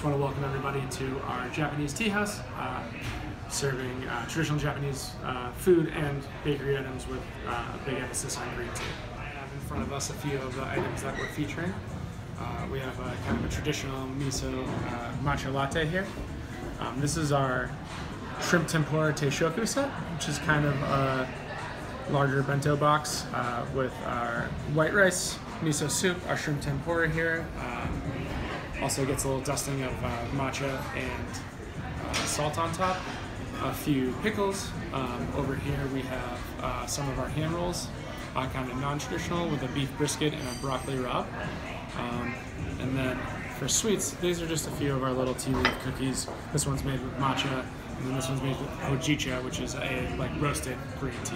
just want to welcome everybody to our Japanese tea house, serving traditional Japanese food and bakery items with a big emphasis on green tea. I have in front of us a few of the items that we're featuring. We have kind of a traditional miso matcha latte here. This is our shrimp tempura teishoku set, which is kind of a larger bento box with our white rice, miso soup, our shrimp tempura here. Also gets a little dusting of matcha and salt on top. A few pickles. Over here we have some of our hand rolls, kind of non-traditional with a beef brisket and a broccoli rabe. And then for sweets, these are just a few of our little tea leaf cookies. This one's made with matcha, and then this one's made with hojicha, which is a roasted green tea.